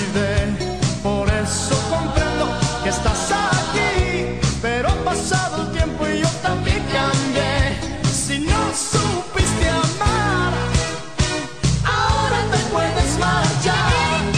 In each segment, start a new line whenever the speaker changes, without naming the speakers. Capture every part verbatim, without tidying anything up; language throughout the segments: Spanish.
cuidé. Por eso comprendo que estás aquí, pero ha pasado el tiempo y yo también cambié. Si no supiste amar, ahora te puedes marchar.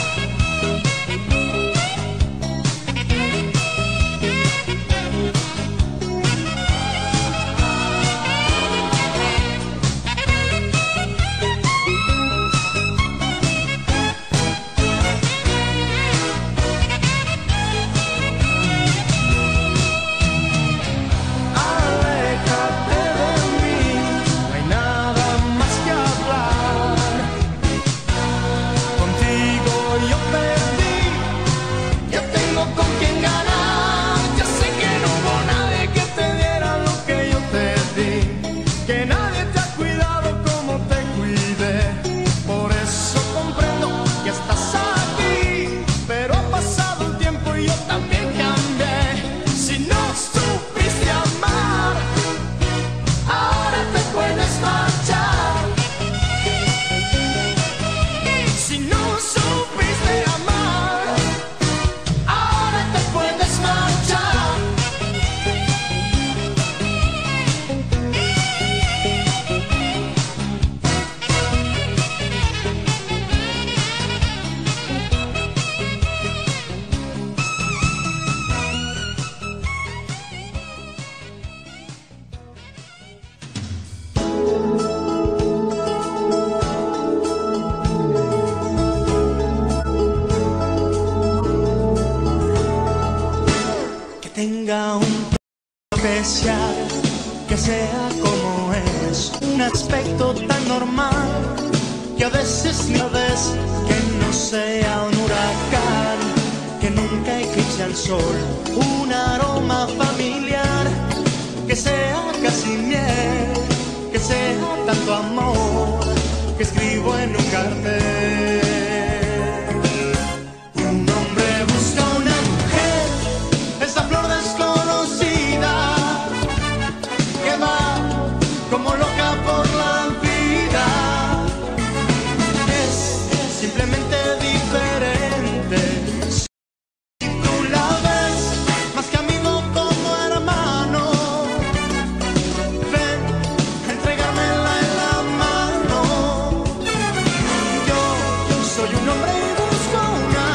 Tenga un especial, que sea como es, un aspecto tan normal, que a veces ni a veces, que no sea un huracán, que nunca eclipse al sol, un aroma familiar, que sea casi miel, que sea tanto amor, que escribo en un cartel.
Como loca por la vida, es simplemente diferente. Si tú la ves más que amigo, como hermano, ven a entregármela en la mano. Yo, yo soy un hombre y busco una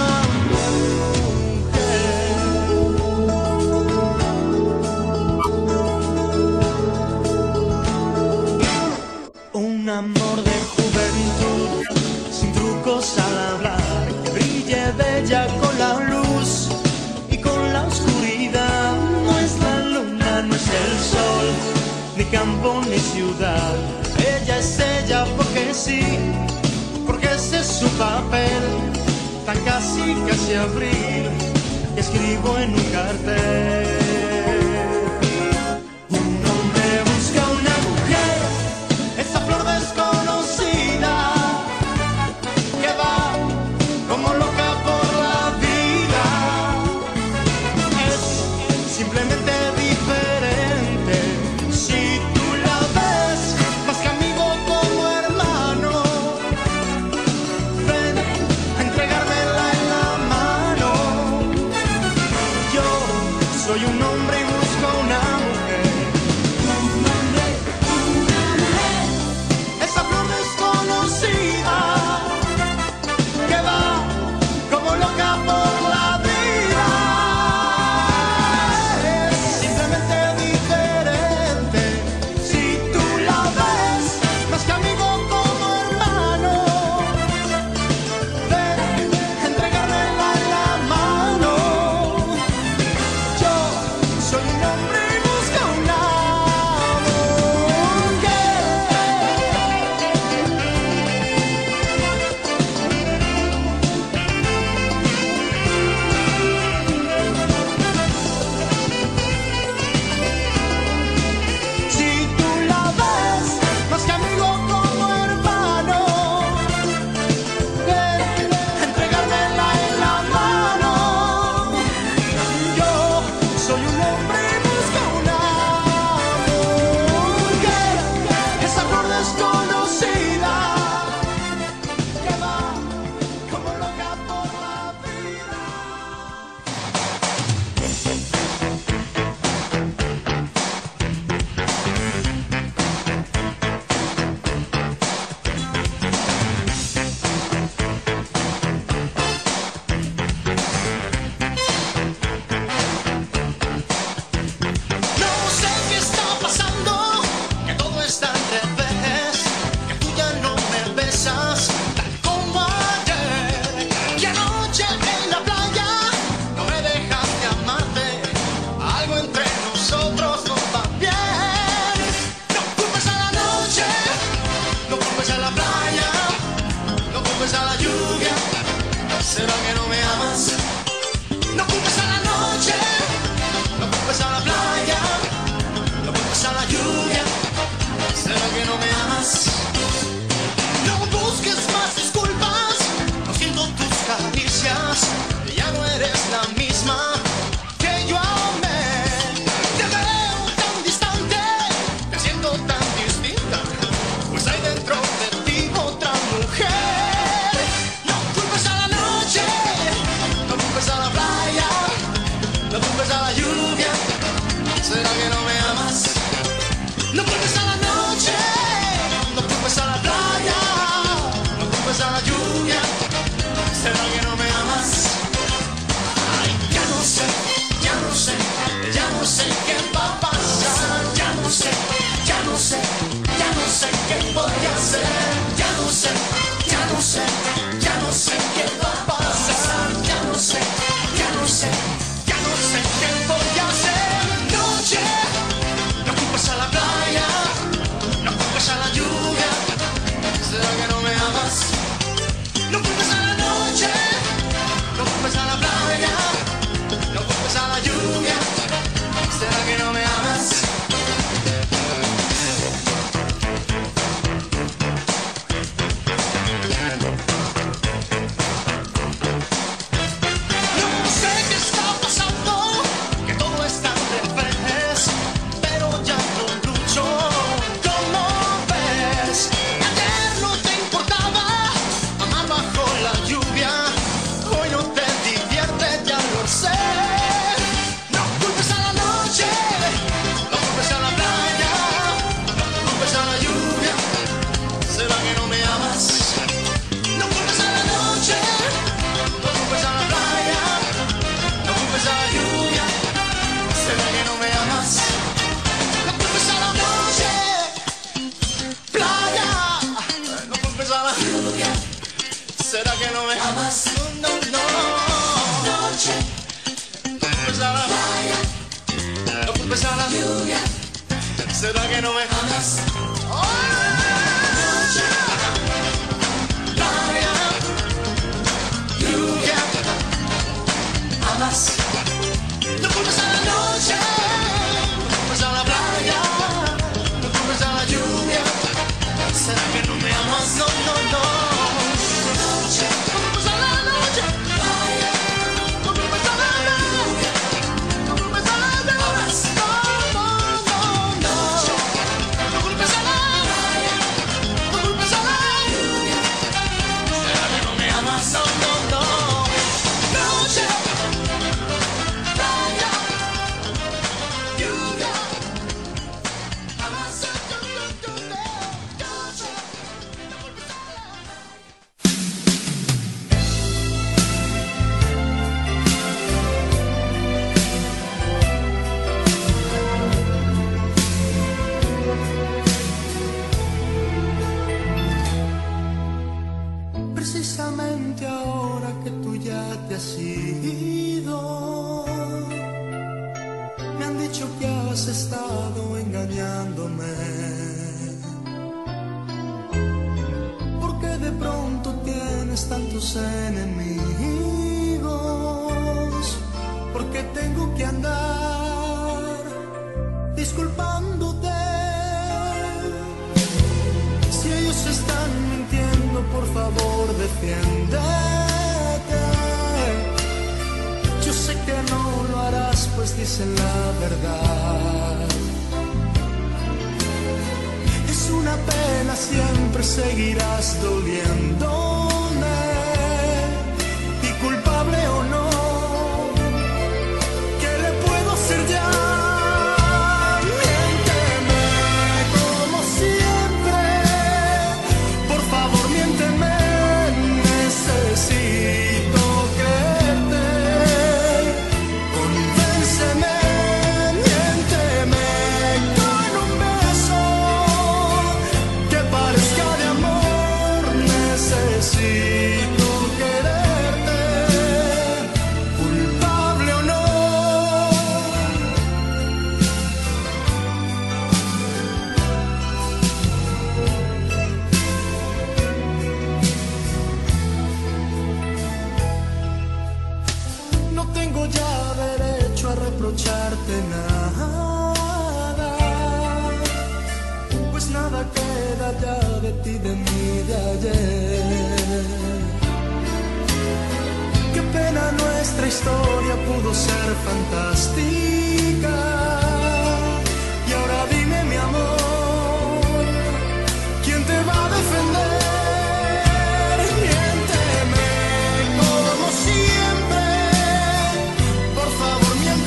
Un amor de juventud, sin trucos al hablar, que brille bella con la luz y con la oscuridad. No es la luna, no es el sol, ni campo ni ciudad. Ella es ella porque sí, porque ese es su papel, tan casi casi abril, que escribo en un cartel.
Soy un hombre y busco una mujer. Un hombre, una mujer. Esa flor desconocida que va como loca por la vida. Es simplemente diferente. Si tú la ves más que amigo, como hermano, ven a entregármela en la mano. Soy
que no me amas? No, no, noche. No culpes a la playa, no culpes a la lluvia. ¿Será que no me amas? Oh, noche, playa, lluvia. Amas. No culpes a la noche, no culpes a la playa, no culpes a la lluvia. ¿Será que no me amas? No, no, no. Noche, no culpes a la noche, playa, no culpes a la lluvia, no culpes a la lluvia. No, no, no, no. No culpes a la playa, no culpes a la lluvia. ¿Será que no me amas? No, no, no. Noche. Precisamente ahora que tú ya te has ido, me han dicho que has estado engañándome, porque de pronto tienes tantos enemigos, porque tengo que andar disculpándote. Si ellos están mintiendo, por favor defiéndete. Yo sé que no lo harás, pues dicen la verdad. Es una pena, siempre seguirás doliéndome, y culpable o no, ¿qué le puedo hacer ya? Reprocharte nada, pues nada queda ya de ti, de mí, de ayer. Qué pena, nuestra historia pudo ser fantástica. Y ahora dime, mi amor, ¿quién te va a defender? Miénteme como siempre, por favor.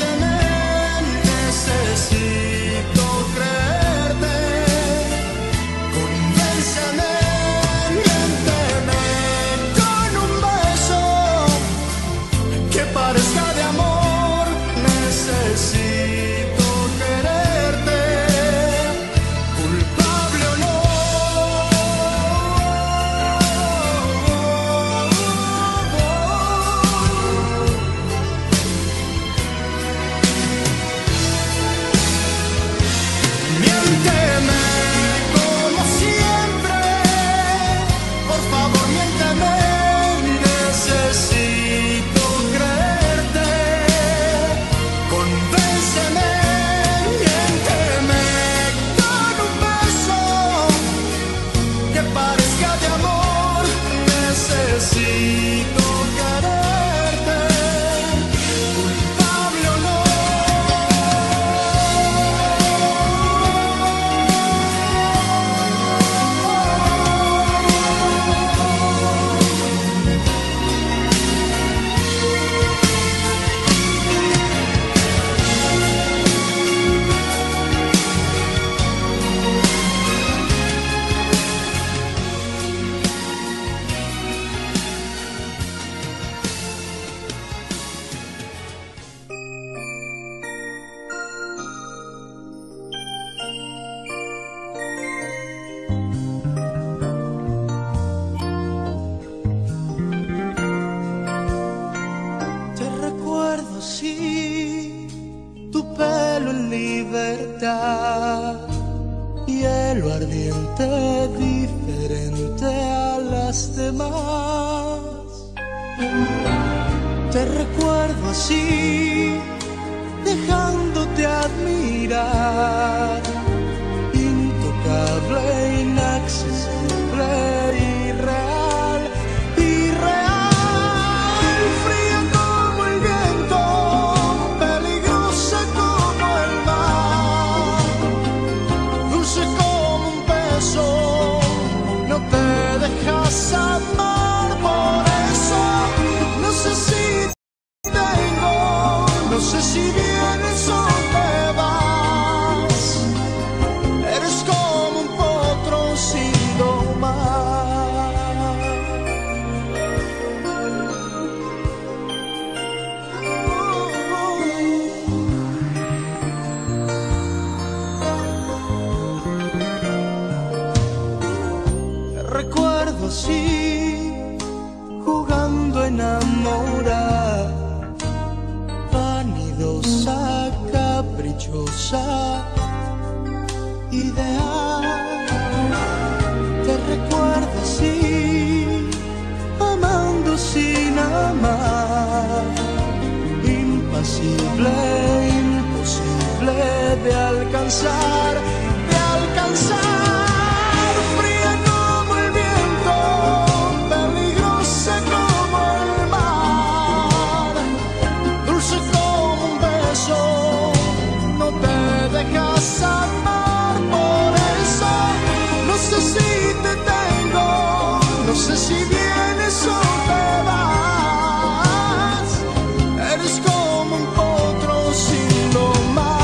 Necesito creerte, convénceme, miénteme con un beso que parezca de amor. Necesito quererte, culpable o no. Miénteme como siempre, por favor, miénteme. Necesito creerte. mitad, hielo ardiente diferente a las demás. Te recuerdo así, dejándote admirar, intocable, inaccesible, irreal, irreal, fría como el viento, peligrosa como el mar, dulce como un beso, no te dejas amar, por eso no sé si tengo, no sé si vienes o te vas, eres como un potro sin domar. Te recuerdo así, jugando a enamorar, vanidosa, caprichosa, ideal. Te recuerdo así, amando sin amar, impasible, imposible de alcanzar, de alcanzar, fría como el viento, peligrosa como el mar, dulce como un beso, no te dejas amar, por eso no sé si te tengo, no sé si vienes o te vas, eres como un potro sin domar.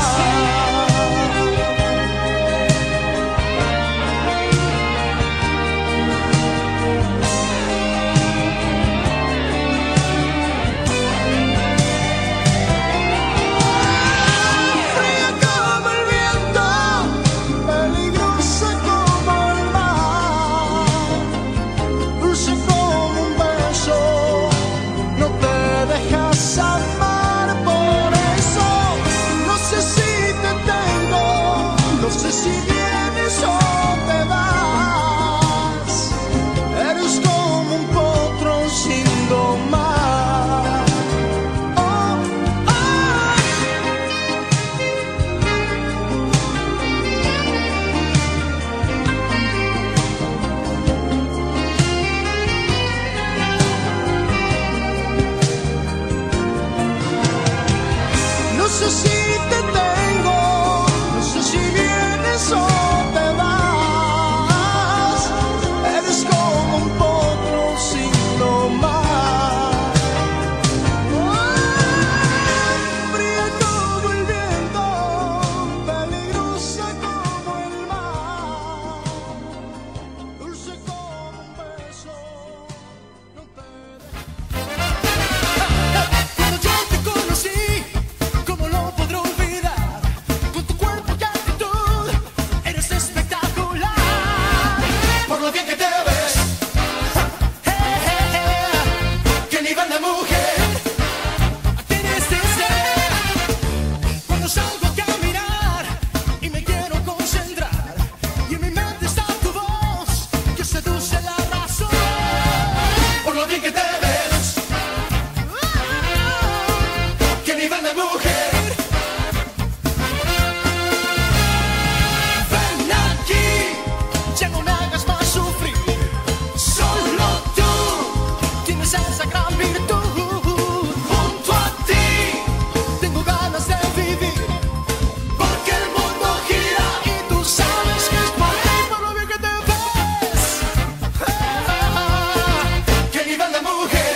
Fría como el viento, peligrosa como el mar, dulce como un beso, no te dejas amar, por eso no sé si te tengo, no sé si vienes o te vas, eres como un potro sin domar. Oh, oh. No sé si te tengo, no sé si vienes o te vas, eres como un potro sin domar. Fría como el viento, peligrosa como el mar, dulce como un beso, no te
Cuando yo te conocí, ¿cómo lo podré olvidar? Con tu cuerpo y actitud, eres espectacular. Por lo bien que te ves, que ni banda mujer tienes de ser. Cuando salgo a caminar y me quiero concentrar, y en mi mente está tu voz que seduce la razón. Por lo bien que te ves, que ni banda mujer. Ven aquí, ya no me hagas más sufrir. Solo tú tienes esa gran virtud. Junto a ti tengo ganas de vivir, porque el mundo gira y tú sabes que es por ti. Por lo bien que te ves, que ni banda mujer.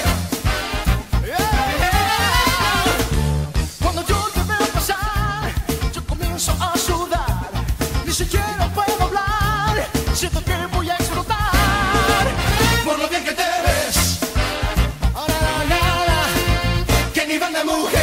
Cuando yo te veo pasar, yo comienzo a sudar, ni siquiera puedo hablar, siento que voy a explotar. Por lo bien que te ves, ahora la nada, que ni banda mujer.